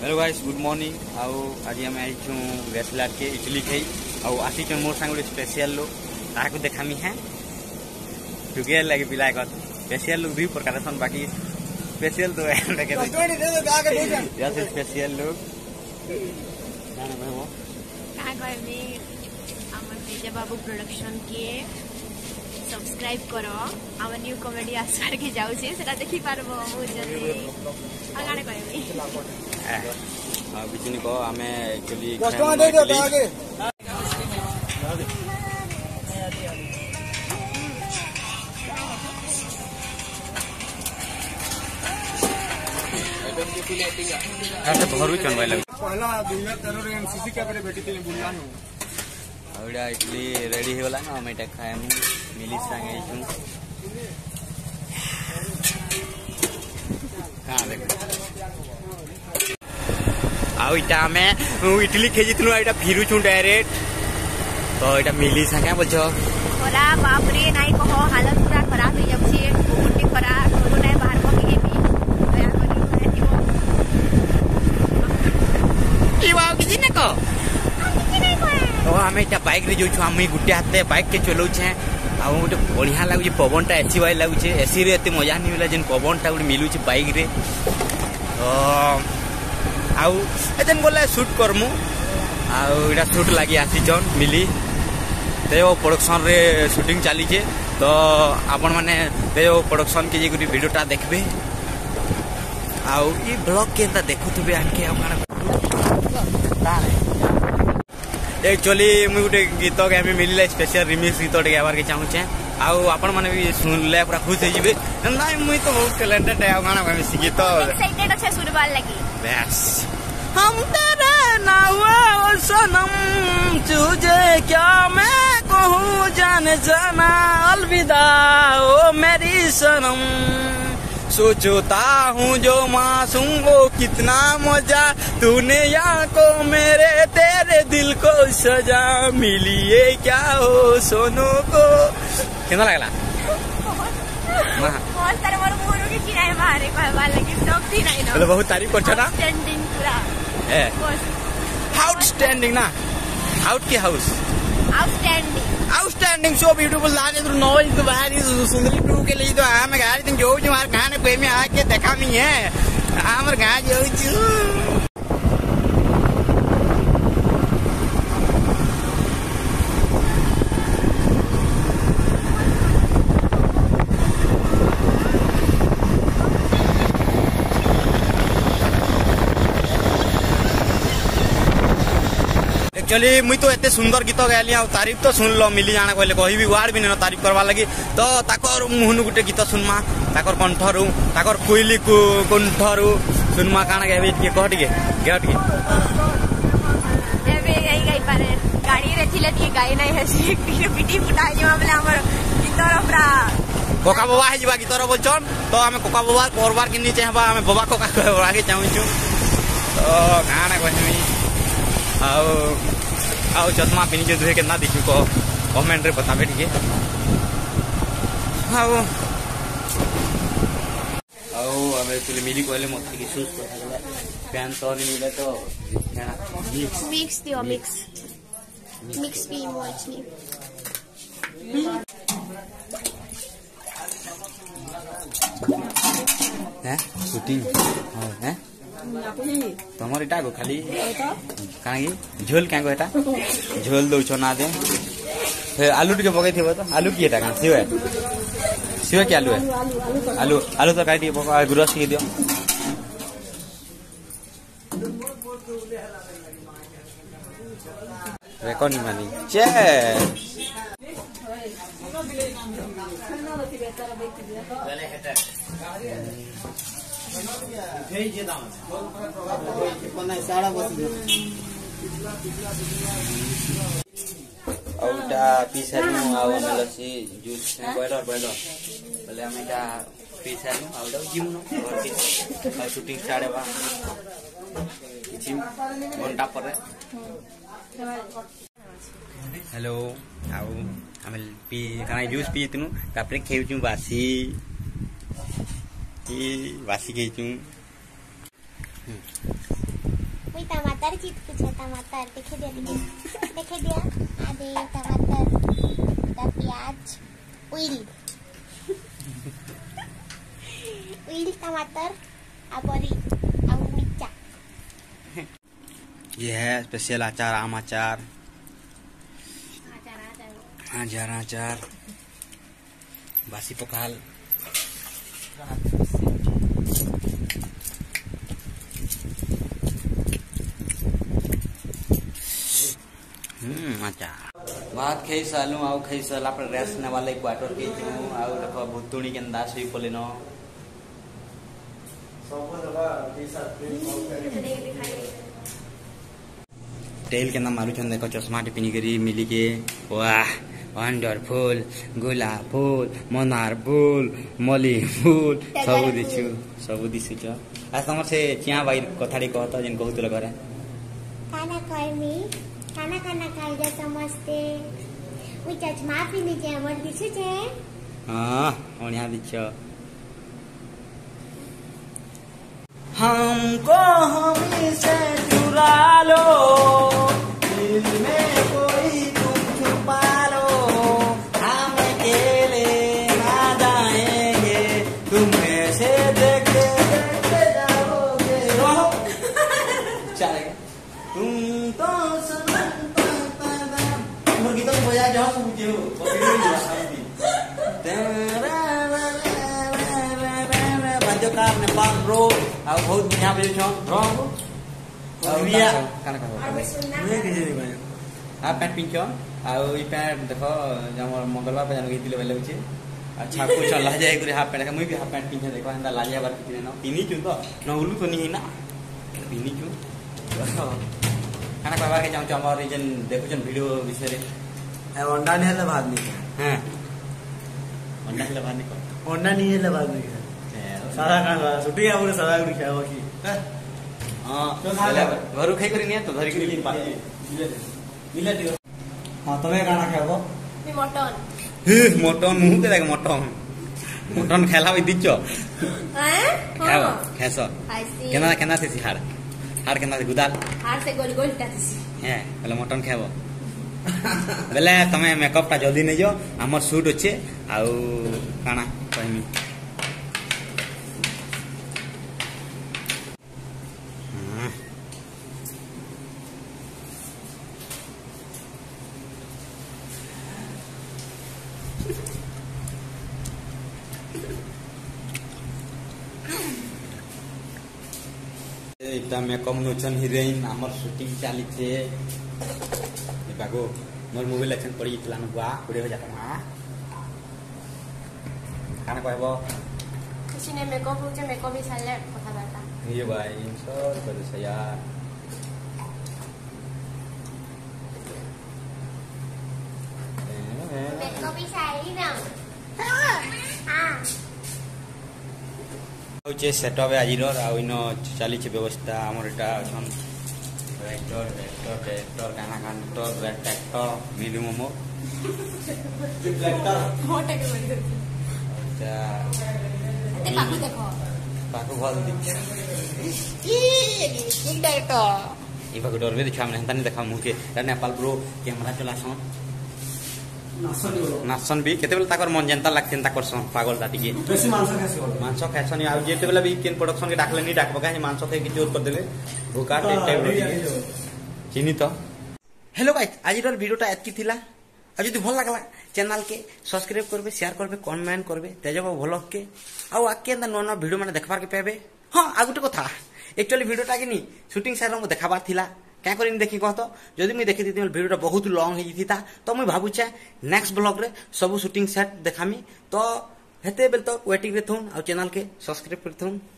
Hello guys good morning. आज आम आई वेस्लार के इडली खाई आसी मोर सांग स्पेशल लोग ताकू देखामी है टुगे लगे पिला स्पेशल लोग भी प्रकार बाकी स्पेशल तो स्पेशल लोग बाबू प्रोडक्शन के सब्सक्राइब करो आम न्यू कॉमेडी आसार के जाऊ से सेटा देखि पारबो बहुत जल्दी आगाने कहबी बिचनी को हमें एक्चुअली भरू चनवाई लगे पहला 2013 रे एनसीसी कैंप रे बैठी थी बुल्ला नु आवड़ा इडली रेडी होला ना हम एटा खाए मिली संगे छु हां देखो आउ इटा हमें इडली खेजितनु एटा फिरु छु डायरेक्ट तो एटा मिली संगे बोलछो ओरा बाप रे नाइ कहो हालत पूरा खराब हो जाब छे गुटी खरा कोनो नाइ बाहर को के भी दया करी ई वाओ किछि न को तो आम एटा बाइक रे जो छु हम गुटे हाथे बाइक के चलौ छे आ गोटे बढ़िया लागु पवन टा एसी वाई लागु छे एसी रे एते मजा नहीं होला जेन पवन टा गोटे मिलु छे बाइक रे तो आउ एतन बोले शूट करमु आउ एटा शूट लागि आसी जन मिली देओ प्रोडक्शन रे शूटिंग चली छे तो आपण माने देओ प्रोडक्शन के जे गुडी वीडियो टा देखबे आउ ई ब्लॉग के अंदर देखुथबे आके आपण एक्चुअली मुझे गोटे गीत के मिलले स्पेशल रिमिक्स गीत गावार के चाहूचे आउ आपण माने भी सुनले पूरा खुश हो जिबे नाइ मुई तो बहुत टैलेंटेड है गाना गामी सी गीत एक्साइटेड अच्छे सुनबार लगी बस हम तेरे ना हुआ सनम तुझे क्या मैं कहूँ जाने जाना अलविदा ओ मेरी सनम सोचता हूँ जो मासूम वो कितना मजा तूने यहाँ को मेरे तेरे दिल को सजा मिली ये क्या हो सोनू को कितना लगला बहुत सारे मोर मोरू के किनारे बाहर कहबा लगी सब थी नहीं ना बोले बहुत तारीफ करछ ना स्टैंडिंग पूरा ए आउटस्टैंडिंग ना आउट के हाउस आउटस्टैंडिंग सो ब्यूटीफुल लाने तो नॉइज तो बाहर सुंदरी टू के लिए तो हम गाड़ी तुम जो हमारे गाने पे में आके देखा नहीं है हमारे गाँव जो एक्चुअली मुई तो एते सुंदर गीत गायली आ तारीफ तो सुन लो मिली जाना कहले कहि भी वार्ड भी न तारीफ करवा लगी तो ताकर मुहनु गुटे गीत सुनमा ताकर कंठरू ताकर कोइली को कंठरू सुनमा काना गाबे के कहट के गेट के एबे गाई पारे गाड़ी रे थिले ती गाई नै हसी पिटी फुटाई जमा बले हमर गीतर पूरा कोका बाबा है जीवा गीतर बोलछन तो हमें कोका बाबा करबार के नीचे हबा हमें बाबा कोका कहबा के चाहू छु तो गाना कहमी आओ चश्मा पिनी जो दुहे केतना दिखु को कमेंट रे बताबे ठीक है आओ हमें चले मिली कहले मत की शूज कर पैन तो नहीं मिले तो मिक्स दियो मिक्स भी मोचनी हैं शूटिंग हैं तमर इटा को खाली कागी झोल क्या एटा झोल दौ छो ना दे फिर आलू टिके पकै थिबो तो आलू की एटा का सिवे के आलू है आलू तो काटी पका गुरस के दियो रेकॉर्ड मानी चे औटा पीसानु आउ मेलसी जूस बॉयलर बोले हम एटा पीसानु आउटा जिम न घर के शूटिंग स्टार्ट हेबा जिम घंटा पर हेलो आउ हम पी काना जूस पीतनु तापरे खेउचु बासी की बासी खेचु मुई टमाटर चित कुछ टमाटर देखे दिया आदे टमाटर दा प्याज उइल टमाटर आबरी आ मिर्चा। ये है स्पेशल अचार, आम अचार, अचार, बासी पखाल, अचार। भात खाई सालू आउ खाई साल आप रेस्ट ने वाले क्वार्टर के आउ देखो भुतुणी केंदा सही पले न टेल के नाम मारू छन देखो चश्मा टिपिनी करी मिली के वाह वंडरफुल गुलाब फूल मनार फूल मली फूल सब दिसु छ आज तमर से चिया भाई कथाड़ी कहत जिन कहतल घरे खाना खाई जा समझते मुई चश्मा पिनी जे हमर दिसु छे। हां ओनिया दिछ हमको हमी से चुरा लो दिल में कोई तुम छुपा लो हम अकेले ना जाएंगे तुम ऐसे देखते जाओगे चलेगा तुम तो मुर्गी तो बजा जाओ समझे हो कार नेपाल ब्रो आ बहुत बढ़िया बजे छ खाना हाफ पैंट पिंच आ ई पैंट देखो हमर मंगलवार पे जान गइतिले बेले छै अच्छा कुछ ला जाए करे हाफ पैंट मुई भी हाफ पैंट पिंच देखो हंदा ला जाए बार पिने न पिनी छु तो न उलू तो नहीं ना पिनी छु खाना खावा के जाऊ हमर जन देखो जन वीडियो विषय रे अंडा नहीं है भात नहीं हां अंडा है भात नहीं अंडा नहीं है भात नहीं सारा खाना छुट्टी आ पूरे सारा गुडी खाओ की हां तो खाले घरु खाई करी ने तो धरी करी मिले दियो हां तबे खाना खाबो मी मटन मटन मुंह ते लागे मटन खेला होई दिचो हैं खाओ खेसो खाइसी केना से हार केना से गुदाल हार से गोल गोल टातिसी हैं पहले मटन खाबो बेले तमे मेकअप ता जल्दी नै जो हमर शूट होचे आउ खाना कहमी এটা মেকअप नोचन हीरोइन हमर शूटिंग चाली छे ए बागो मोर मोबाइल एक्शन पड़ी इतला न बुआ पुरे हो जाता हां खाना कहबो किसी ने मेकअप हो जे मेकअप ही साले कथा बाता ये भाई इंसर कर से यार मेकअप ही सारी ना हां होचे सेटअप आजिरर आ इनो चाली छे व्यवस्था हमर एटा छन ट्रैक्टर गाना ट्रैक्टर मिलु मोमो ट्रैक्टर मोटे के बड़ी अच्छा ते पाकू देखो पाकू भल दिख ई डायरेक्टर ई पाकू डरबे देखा हमने हंता नहीं देखा मुह के नेपाल ब्रो कैमरा चलासन नासन भी केते बेला ताकर मन जनता लागथिन ताकर सन पागल ता टिके बेसी मांस खाइसन आ जेते बेला भी केन प्रोडक्शन के डाकले नहीं डाकबो काहे मांस खाइ के जोर कर देबे भूका टाइप चिनी तो हेलो गाइस आज रो वीडियोटा एतकी थिला आ जदि भल लागला चैनल के सब्सक्राइब करबे शेयर करबे कमेंट करबे तेजब व्लॉग के आ आके अंदर नोना वीडियो माने देखबार के पेबे हां आ गुटे कथा एक्चुअली वीडियोटा के नी शूटिंग साइड में देखाबार थिला क्या करी देखी कह तो जदि मुझे देखी वीडियो बहुत लॉन्ग होता तो मुझे भावुचे नेक्स्ट ब्लॉग रे सब शूटिंग सेट देखामी तो हेते बेल तो वेटिंग रे थून आ चैनल के सब्सक्राइब करथून।